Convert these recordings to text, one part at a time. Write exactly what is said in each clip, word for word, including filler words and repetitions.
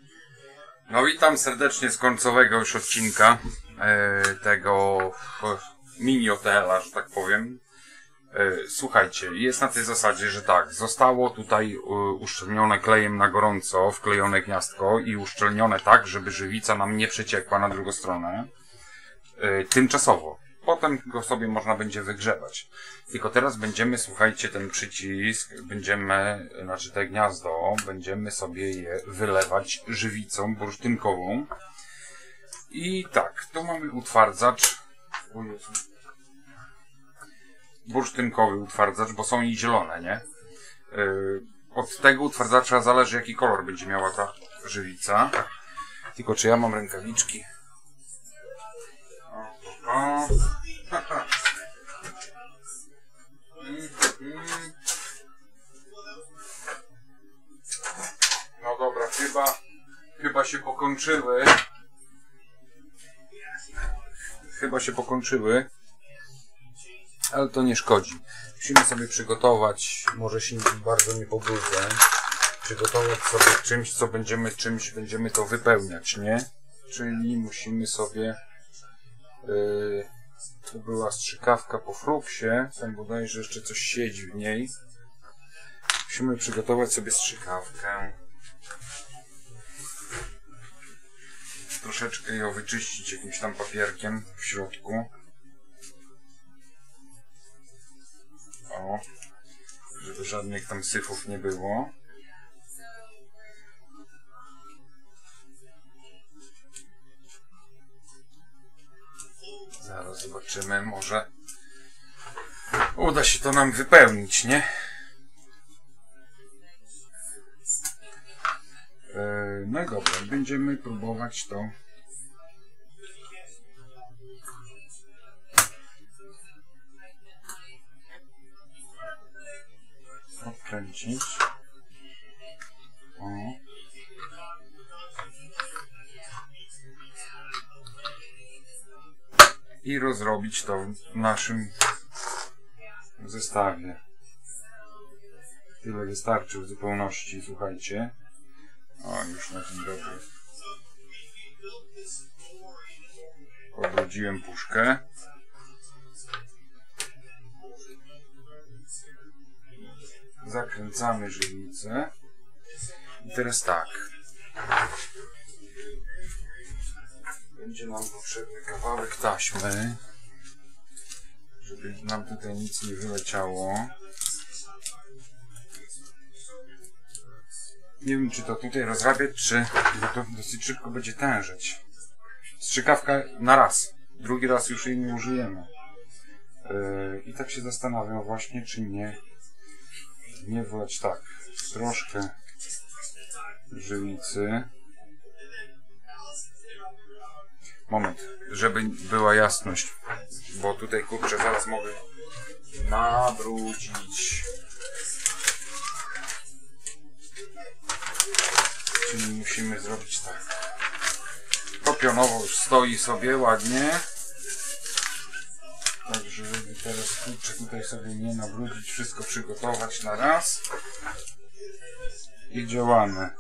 No witam serdecznie z końcowego już odcinka e, tego mini hotela, że tak powiem. E, słuchajcie, jest na tej zasadzie, że tak, zostało tutaj e, uszczelnione klejem na gorąco, wklejone gniazdko i uszczelnione tak, żeby żywica nam nie przeciekła na drugą stronę. E, tymczasowo. Potem go sobie można będzie wygrzebać. Tylko teraz będziemy, słuchajcie, ten przycisk, będziemy, znaczy te gniazdo, będziemy sobie je wylewać żywicą bursztynkową. I tak, tu mamy utwardzacz. Bursztynkowy utwardzacz, bo są i zielone, nie? Yy, od tego utwardzacza zależy, jaki kolor będzie miała ta żywica. Tylko czy ja mam rękawiczki? O, o. No dobra, chyba chyba się pokończyły. Chyba się pokończyły. Ale to nie szkodzi. Musimy sobie przygotować, może się bardzo nie pobrudzę, przygotować sobie czymś, co będziemy, czymś będziemy to wypełniać, nie? Czyli musimy sobie Yy, tu była strzykawka po fluksie, tam bodajże jeszcze coś siedzi w niej. Musimy przygotować sobie strzykawkę. Troszeczkę ją wyczyścić jakimś tam papierkiem w środku. O, żeby żadnych tam syfów nie było. Zaraz zobaczymy, może uda się to nam wypełnić, nie? Yy, no i dobra, będziemy próbować to odkręcić. O. I rozrobić to w naszym zestawie. Tyle wystarczy w zupełności, słuchajcie. O, już na dzień dobry. Odrodziłem puszkę. Zakręcamy żywicę. I teraz tak. Będzie nam potrzebny kawałek taśmy, żeby nam tutaj nic nie wyleciało. Nie wiem, czy to tutaj rozrabiać, czy bo to dosyć szybko będzie tężyć. Strzykawka na raz, drugi raz już jej nie użyjemy. Yy, I tak się zastanawiam właśnie, czy nie, nie wlać tak troszkę żywicy. Moment, żeby była jasność, bo tutaj kurczę zaraz mogę nabrudzić. Czyli musimy zrobić tak. To pionowo już stoi sobie ładnie. Tak, żeby teraz kurczę tutaj sobie nie nabrudzić, wszystko przygotować na raz. I działamy.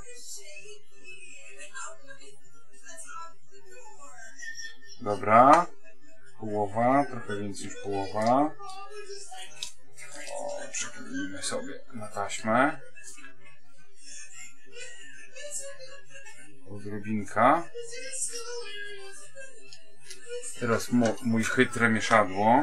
Dobra, połowa, trochę więcej już połowa. O, przykleimy sobie na taśmę. Odrobinka. Teraz mój chytre mieszadło.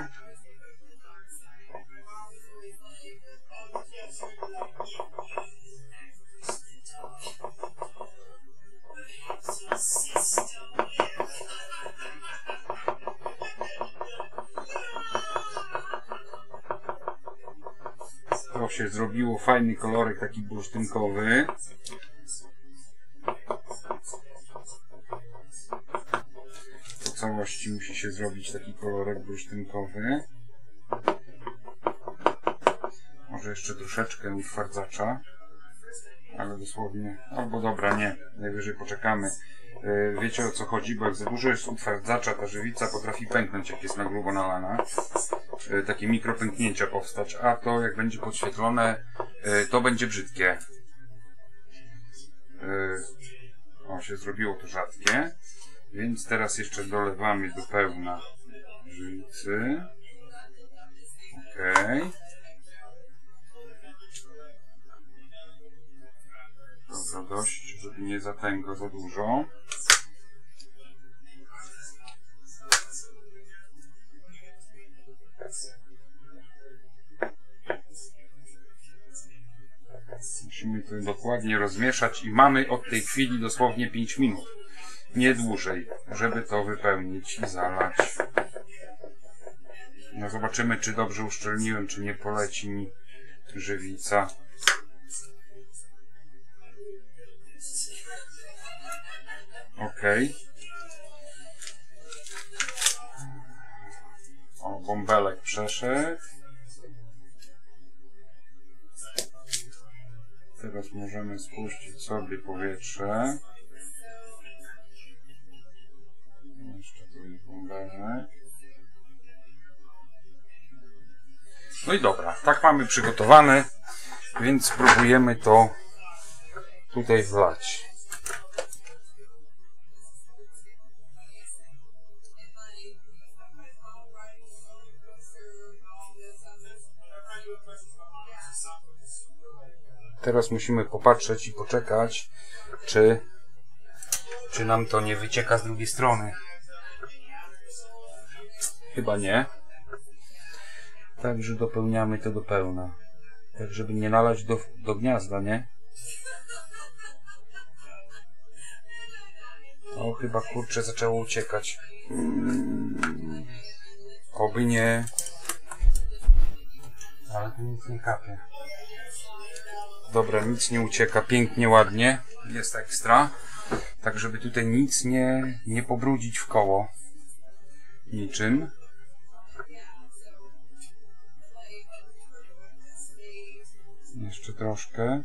To się zrobiło, fajny kolorek taki bursztynkowy. Po całości musi się zrobić taki kolorek bursztynkowy. Może jeszcze troszeczkę utwardzacza, ale dosłownie, albo dobra, nie, najwyżej poczekamy. Wiecie, o co chodzi, bo jak za dużo jest utwardzacza, ta żywica potrafi pęknąć, jak jest na grubo nalana. Takie mikropęknięcia powstać, a to jak będzie podświetlone, to będzie brzydkie. O, się zrobiło to rzadkie. Więc teraz jeszcze dolewamy do pełna żywicy. Okej. Okay. Dobra, dość, żeby nie zatęgło za dużo. Musimy to dokładnie rozmieszać i mamy od tej chwili dosłownie pięć minut. Nie dłużej, żeby to wypełnić i zalać. No zobaczymy, czy dobrze uszczelniłem, czy nie poleci mi żywica. Ok. O, bąbelek przeszedł. Teraz możemy spuścić sobie powietrze. Jeszcze tu jest bąbelek. No i dobra, tak mamy przygotowane, więc spróbujemy to tutaj wlać. Teraz musimy popatrzeć i poczekać, czy, czy nam to nie wycieka z drugiej strony. Chyba nie. Także dopełniamy to do pełna. Tak, żeby nie nalać do, do gniazda, nie? O, chyba kurczę zaczęło uciekać. Oby nie. Ale tu nic nie kapie. Dobra, nic nie ucieka, pięknie, ładnie. Jest ekstra. Tak, żeby tutaj nic nie, nie pobrudzić w koło. Niczym. Jeszcze troszkę.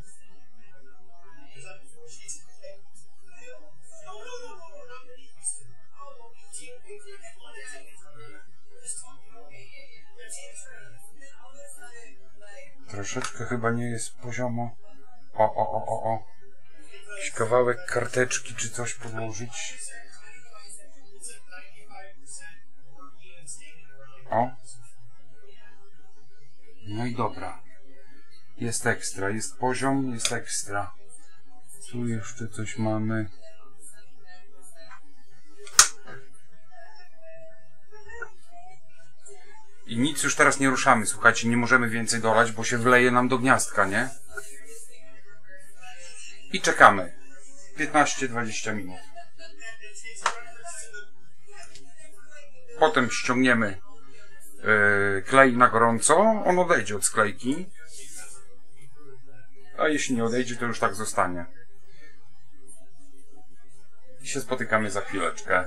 Troszeczkę chyba nie jest poziomo. O, o, o, o, o. Jakiś kawałek karteczki czy coś podłożyć. O. No i dobra. Jest ekstra, jest poziom, jest ekstra. Tu jeszcze coś mamy. I nic już teraz nie ruszamy, słuchajcie, nie możemy więcej dolać, bo się wleje nam do gniazdka, nie? I czekamy. piętnaście dwadzieścia minut. Potem ściągniemy yy, klej na gorąco. On odejdzie od sklejki. A jeśli nie odejdzie, to już tak zostanie. I się spotykamy za chwileczkę.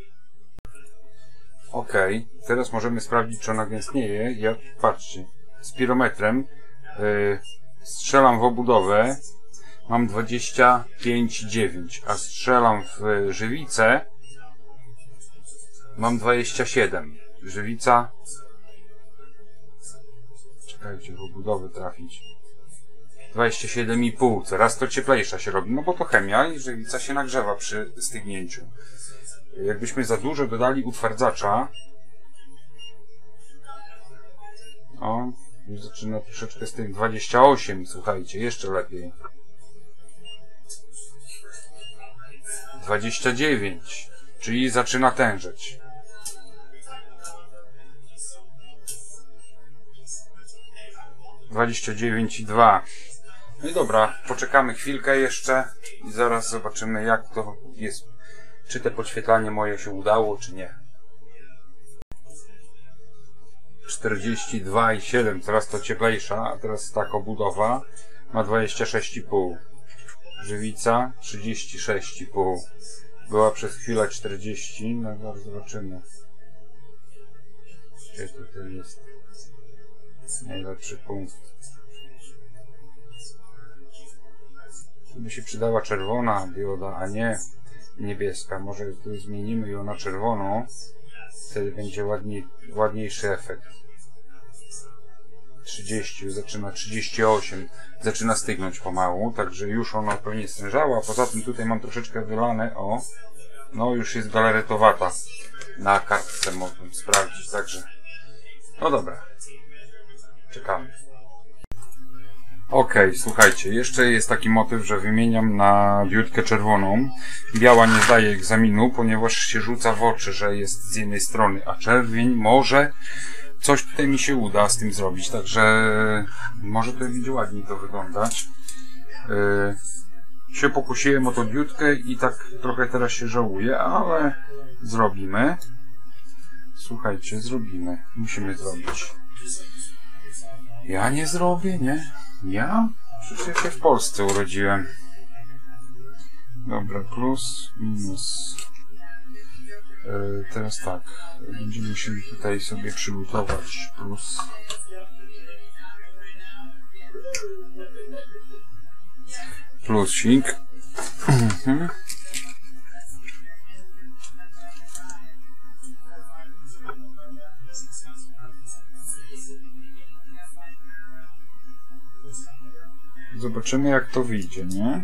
Ok, teraz możemy sprawdzić, czy ona gęstnieje. Ja, patrzcie, spirometrem yy, strzelam w obudowę. Mam dwadzieścia pięć przecinek dziewięć, a strzelam w żywicę. Mam dwadzieścia siedem. Żywica. Czekajcie, w obudowę trafić. dwadzieścia siedem i pół. Coraz to cieplejsza się robi, no bo to chemia i żywica się nagrzewa przy stygnięciu. Jakbyśmy za dużo dodali utwardzacza. O, już zaczyna troszeczkę z tych dwadzieścia osiem, słuchajcie, jeszcze lepiej. dwadzieścia dziewięć, czyli zaczyna tężeć. dwadzieścia dziewięć i dwa. No i dobra, poczekamy chwilkę jeszcze i zaraz zobaczymy, jak to jest. Czy te podświetlanie moje się udało, czy nie. czterdzieści dwa i siedem, coraz to cieplejsza, a teraz tak obudowa ma dwadzieścia sześć i pół. Żywica trzydzieści sześć i pół. Była przez chwilę czterdzieści, no zaraz zobaczymy. Gdzie tutaj jest najlepszy punkt? Tu by się przydała czerwona dioda, a nie niebieska. Może tu zmienimy ją na czerwoną. Wtedy będzie ładniej, ładniejszy efekt. trzydzieści, zaczyna trzydzieści osiem, zaczyna stygnąć pomału, także już ona pewnie stężała, a poza tym tutaj mam troszeczkę wylane, o, no już jest galaretowata na kartce, mogłem sprawdzić, także no dobra, czekamy. Ok, słuchajcie, jeszcze jest taki motyw, że wymieniam na diodkę czerwoną. Biała nie zdaje egzaminu, ponieważ się rzuca w oczy, że jest z jednej strony, a czerwień może coś tutaj mi się uda z tym zrobić, także może to będzie ładniej to wyglądać. Yy, się pokusiłem o tą diodkę i tak trochę teraz się żałuję, ale zrobimy. Słuchajcie, zrobimy. Musimy zrobić. Ja nie zrobię, nie? Ja? Przecież ja się w Polsce urodziłem. Dobra, plus, minus. Yy, teraz tak. Będziemy musieli tutaj sobie przygotować plus. Plusik. Mhm. Zobaczymy, jak to wyjdzie, nie?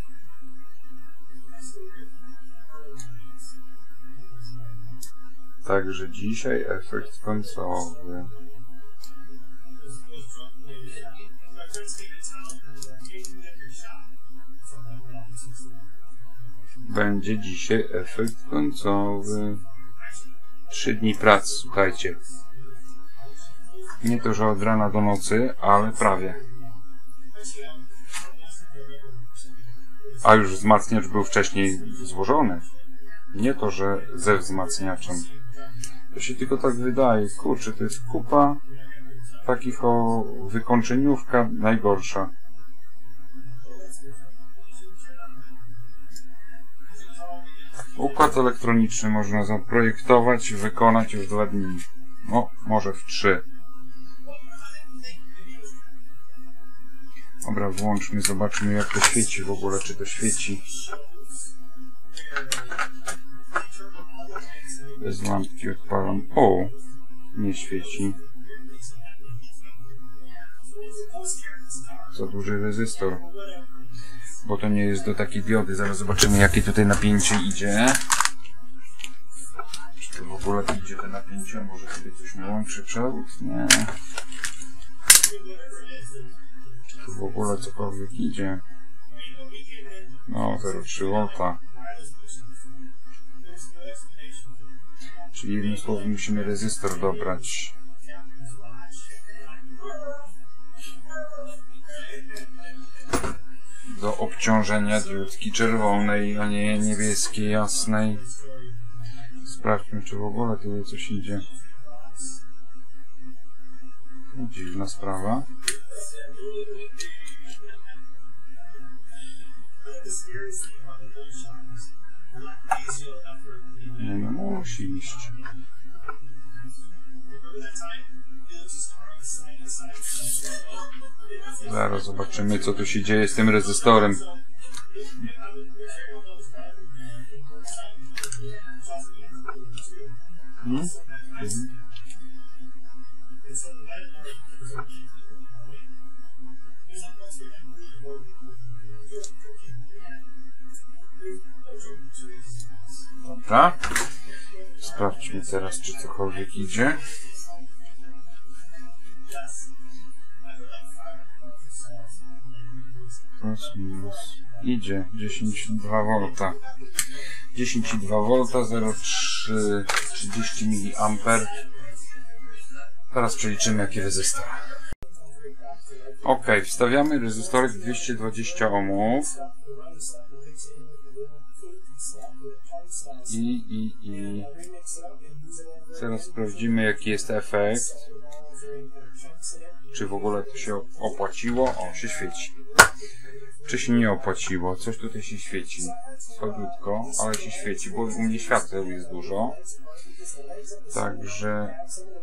Także dzisiaj efekt końcowy. Będzie dzisiaj efekt końcowy. Trzy dni pracy, słuchajcie. Nie to, że od rana do nocy, ale prawie. A już wzmacniacz był wcześniej złożony. Nie to, że ze wzmacniaczem. To się tylko tak wydaje. Kurczę, to jest kupa takich o wykończeniówka najgorsza. Układ elektroniczny można zaprojektować, wykonać już w dwa dni. No, może w trzy. Dobra, włączmy, zobaczmy, jak to świeci w ogóle, czy to świeci. Bez lampki odpalam. O! Nie świeci. Za duży rezystor. Bo to nie jest do takiej diody. Zaraz zobaczymy, jakie tutaj napięcie idzie. Czy to w ogóle idzie to napięcie? Może sobie coś nie łączy przewód? Nie. Czy tu w ogóle cokolwiek idzie? No, zero przecinek trzy wolta. Czyli jednym słowem musimy rezystor dobrać. Do obciążenia diodki czerwonej, a nie niebieskiej, jasnej. Sprawdźmy, czy w ogóle tutaj coś idzie. Dziwna sprawa. Nie no, musi iść. Zaraz zobaczymy, co tu się dzieje z tym rezystorem. Hmm? Hmm. Dobra. Sprawdźmy teraz, czy cokolwiek idzie. Plus, minus. Idzie. dziesięć przecinek dwa wolta. dziesięć przecinek dwa wolta, zero przecinek trzy, trzydzieści miliamperów. Teraz przeliczymy, jaki rezystor. Ok, wstawiamy rezystorek dwieście dwadzieścia ohmów. I, i, i teraz sprawdzimy, jaki jest efekt. Czy w ogóle to się opłaciło? O, się świeci. Czy się nie opłaciło? Coś tutaj się świeci. Słabiutko, ale się świeci, bo u mnie świateł jest dużo. Także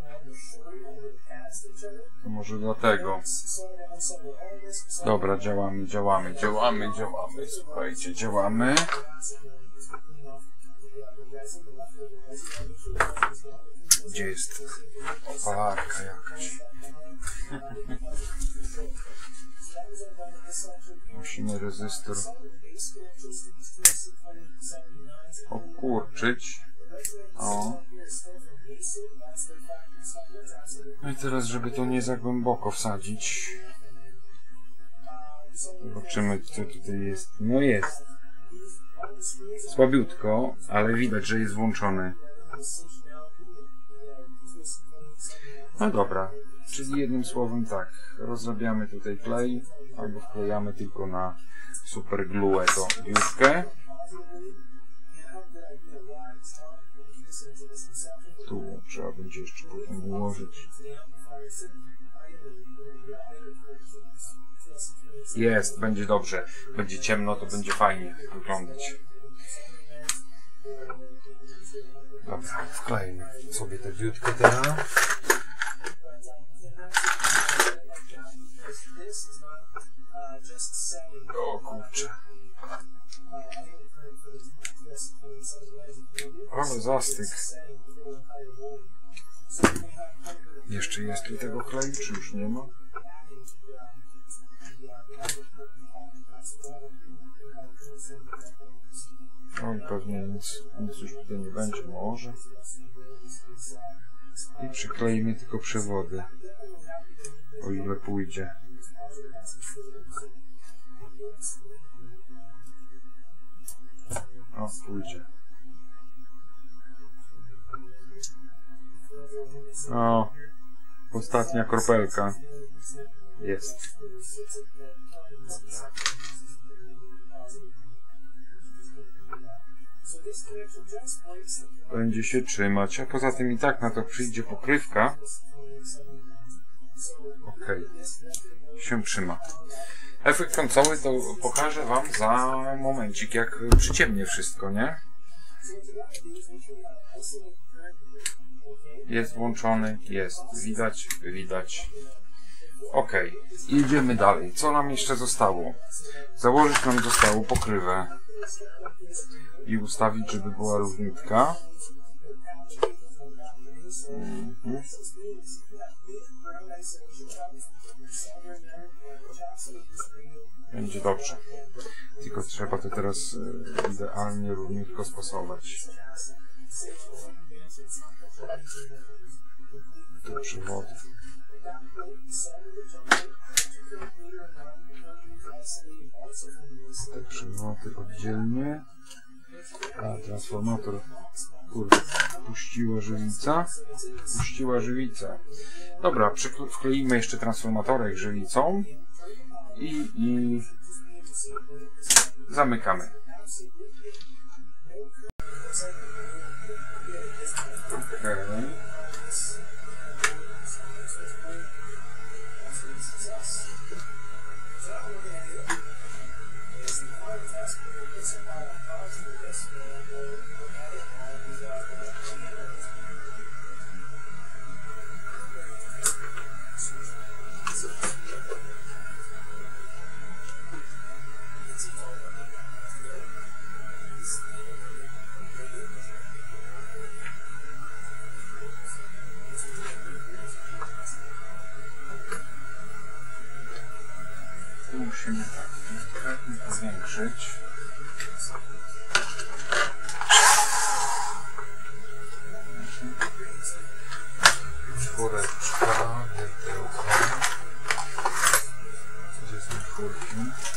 to może dlatego. Dobra, działamy, działamy, działamy, działamy. Słuchajcie, działamy. Gdzie jest opalarka jakaś? Musimy rezystor okurczyć. O. No i teraz, żeby to nie za głęboko wsadzić. Zobaczymy, co tutaj jest. No jest. Słabiutko, ale widać, że jest włączony. No dobra. Czyli jednym słowem tak. Rozrabiamy tutaj klej. Albo wklejamy tylko na supergluę tą diodkę. Tu trzeba będzie jeszcze potem ułożyć. Jest, będzie dobrze. Będzie ciemno, to będzie fajnie wyglądać. Dobra, wklejmy sobie tę diodkę teraz. O kurczę. Ale zastyk. Jeszcze jest tu tego kleju, czy już nie ma? Oj, pewnie nic, nic już tutaj nie będzie, może. I przykleimy tylko przewody, o ile pójdzie. O, pójdzie. O, ostatnia kropelka. Jest. Będzie się trzymać, a poza tym i tak na to przyjdzie pokrywka. Ok, się trzyma. Efekt końcowy to pokażę wam za momencik, jak przyciemnie wszystko, nie? Jest włączony, jest, widać, widać. Ok, idziemy dalej. Co nam jeszcze zostało? Założyć nam zostało pokrywę i ustawić, żeby była równiutka. Mhm. Będzie dobrze. Tylko trzeba to teraz idealnie, równiutko spasować. Tu przewody. Te przewody oddzielnie. A transformator, kurde, puściła żywica. Puściła żywica. Dobra, wkleimy jeszcze transformatorek żywicą i, i zamykamy. Okay. Musimy tak delikatnie powiększyć. Czwóreczka, petełka. Gdzie są czwórki?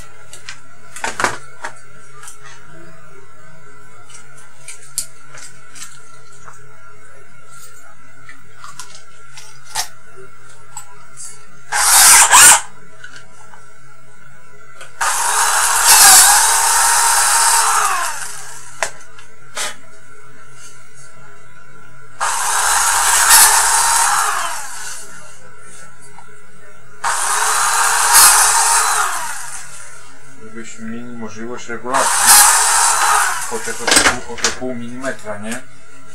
Żebyśmy mieli możliwość regulacji o te, o te pół milimetra, nie?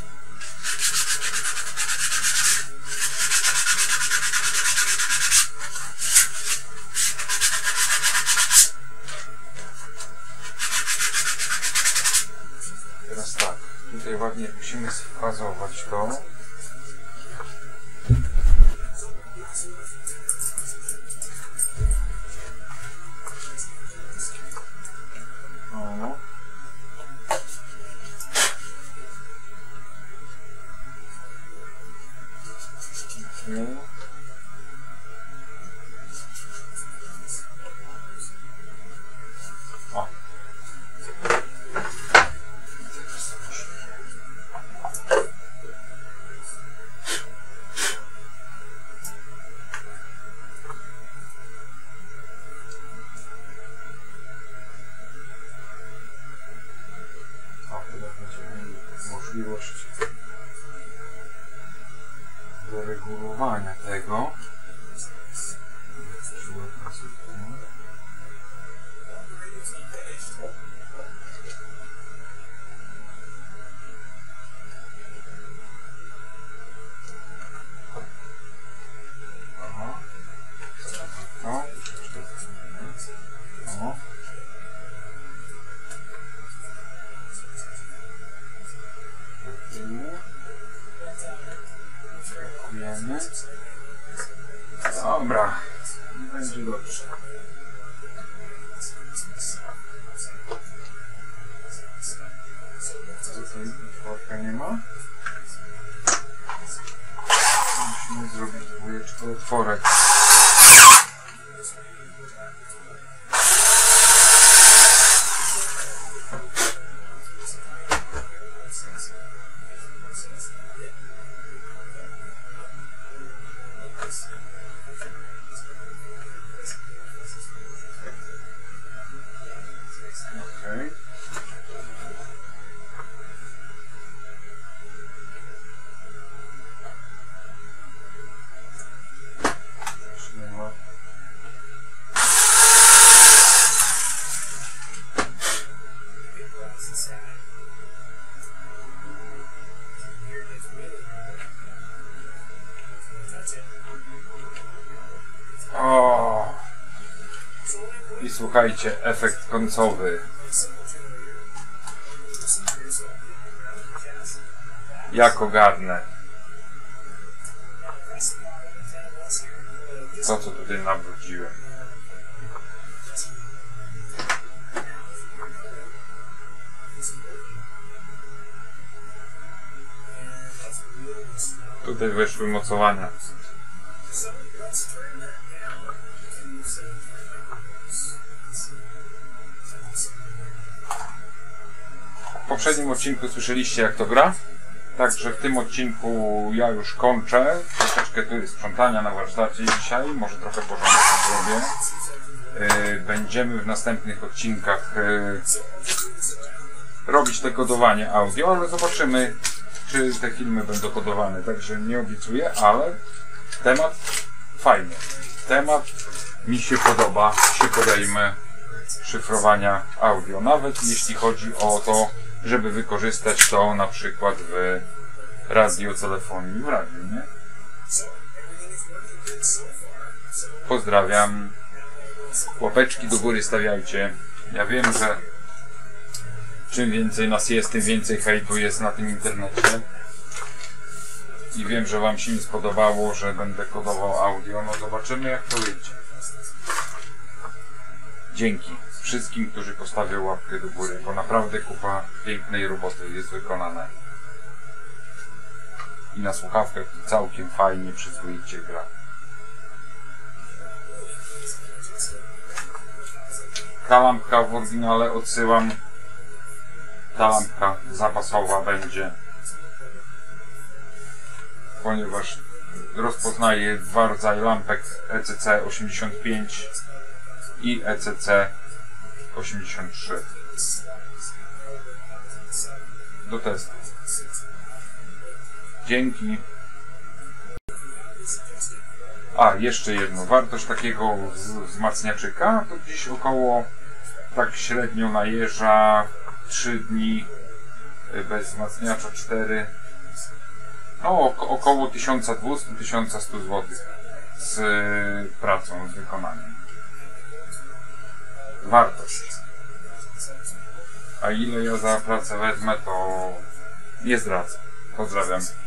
Teraz tak, tutaj ładnie musimy sfazować to. będziemy mieli możliwość doregulowania tego. Dobra, będzie dobrze. Tutaj otworka nie ma. Musimy zrobić dwójeczkę otworek. Okay. O! I słuchajcie, efekt końcowy. Jak ogarnę to, co tutaj nabrudziłem. Tutaj weszły mocowania. W poprzednim odcinku słyszeliście, jak to gra. Także w tym odcinku ja już kończę. Troszeczkę tu jest sprzątania na warsztacie dzisiaj. Może trochę porządku zrobię. Yy, będziemy w następnych odcinkach yy, robić te kodowanie audio, ale zobaczymy, czy te filmy będą kodowane. Także nie obiecuję, ale temat fajny. Temat mi się podoba. Się podejmę szyfrowania audio. Nawet jeśli chodzi o to, żeby wykorzystać to na przykład w radiotelefonii, w radiu, nie? Pozdrawiam. Łapeczki do góry stawiajcie. Ja wiem, że czym więcej nas jest, tym więcej hejtu jest na tym internecie. I wiem, że wam się nie spodobało, że będę kodował audio. No zobaczymy, jak to wyjdzie. Dzięki wszystkim, którzy postawią łapkę do góry, bo naprawdę kupa pięknej roboty jest wykonana. I na słuchawkach całkiem fajnie, przyzwoicie gra. Ta lampka w oryginale odsyłam. Ta lampka zapasowa będzie, ponieważ rozpoznaje dwa rodzaje lampek E C C osiemdziesiąt pięć i E C C osiemdziesiąt trzy do testu. Dzięki. A, jeszcze jedno. Wartość takiego wzmacniaczyka to gdzieś około, tak średnio najeżdża trzy dni, bez wzmacniacza cztery. No, około tysiąc dwieście do tysiąca stu złotych z pracą, z wykonaniem. Wartość. A ile ja za pracę wezmę, to nie zdradzę. Pozdrawiam.